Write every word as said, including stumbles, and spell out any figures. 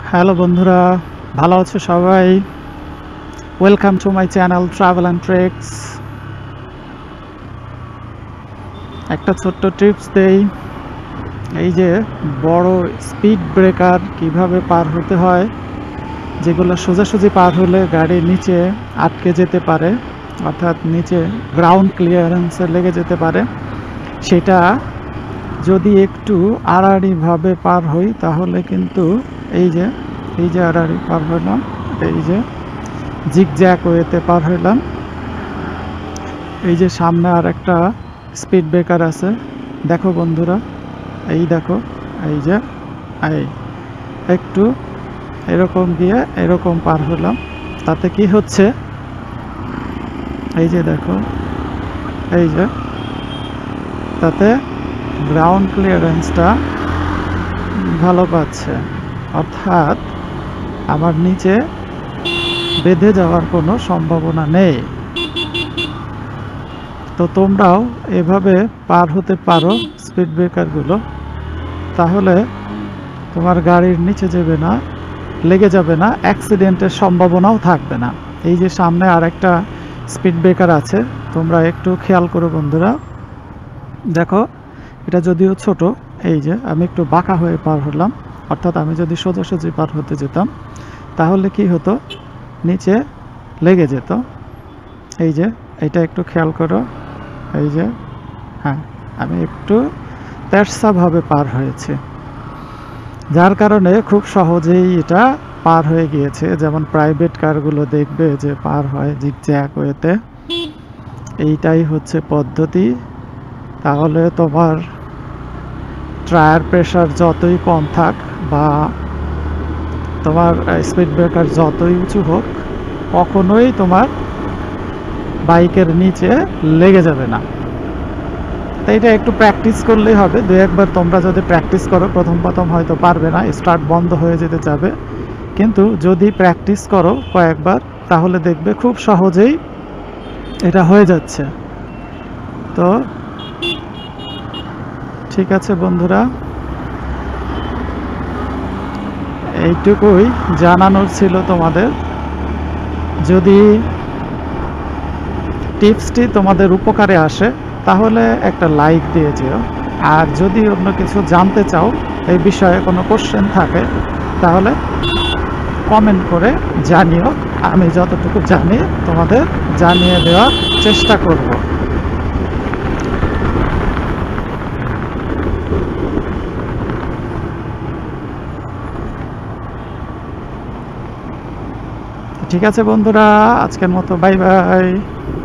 Hello বন্ধুরা, ভালো আছো সবাই? Welcome to my channel travel and treks. একটা ছোট্ট টিপস দেই। এই যে বড় স্পিড ব্রেকার কিভাবে পার হতে হয়, যেগুলো সোজাসুজি পার হলে গাড়ি নিচে আটকে যেতে পারে, অর্থাৎ নিচে গ্রাউন্ড ক্লিয়ারেন্সে লেগে যেতে পারে, সেটা যদি একটু আড়াআড়িভাবে পার হই তাহলে কিন্তু এই যে এই যে আড়াআড়ি পার হলাম, এই যে জিগজ্যাগ ওয়েতে পার হইলাম। এই যে সামনে আর একটা স্পিড ব্রেকার আছে, দেখো বন্ধুরা, এই দেখো, এই যে এই একটু এরকম গিয়ে এরকম পার হলাম। তাতে কি হচ্ছে, এই যে দেখো, এই যে তাতে গ্রাউন্ড ক্লিয়ারেন্সটা ভালো পাচ্ছে, অর্থাৎ আমার নিচে বেঁধে যাওয়ার কোনো সম্ভাবনা নেই। তো তোমরাও এভাবে পার হতে পারো স্পিড ব্রেকারগুলো, তাহলে তোমার গাড়ির নিচে যাবে না, লেগে যাবে না, অ্যাক্সিডেন্টের সম্ভাবনাও থাকবে না। এই যে সামনে আর একটা স্পিড ব্রেকার আছে, তোমরা একটু খেয়াল করো বন্ধুরা, দেখো এটা যদিও ছোট, এই যে আমি একটু বাঁকা হয়ে পার হলাম, অর্থাৎ আমি যদি সোজাসুজি পার হতে যেতাম তাহলে কি হতো, নিচে লেগে যেত। এই যে এটা একটু খেয়াল করো, এই যে হ্যাঁ, আমি একটু তেরসাভাবে পার হয়েছে, যার কারণে খুব সহজেই এটা পার হয়ে গিয়েছে। যেমন প্রাইভেট কারগুলো দেখবে যে পার হয় জিগজ্যাগ ওয়েতে, এইটাই হচ্ছে পদ্ধতি। তাহলে তোমার টায়ার প্রেশার যতই কম থাক বা তোমার স্পিড ব্রেকার যতই উঁচু হোক, কখনোই তোমার বাইকের নিচে লেগে যাবে না। তো এটা একটু প্র্যাকটিস করলেই হবে। দু একবার তোমরা যদি প্র্যাকটিস করো, প্রথম প্রথম হয়তো পারবে না, স্টার্ট বন্ধ হয়ে যেতে যাবে, কিন্তু যদি প্র্যাকটিস করো কয়েকবার তাহলে দেখবে খুব সহজেই এটা হয়ে যাচ্ছে। তো ঠিক আছে বন্ধুরা, এইটুকুই জানানোর ছিল তোমাদের। যদি টিপসটি তোমাদের উপকারে আসে তাহলে একটা লাইক দিয়ে যেও, আর যদি অন্য কিছু জানতে চাও, এই বিষয়ে কোনো কোশ্চেন থাকে, তাহলে কমেন্ট করে জানিও। আমি যতটুকু জানি তোমাদের জানিয়ে দেওয়ার চেষ্টা করব। ঠিক আছে বন্ধুরা, আজকের মতো বাই বাই।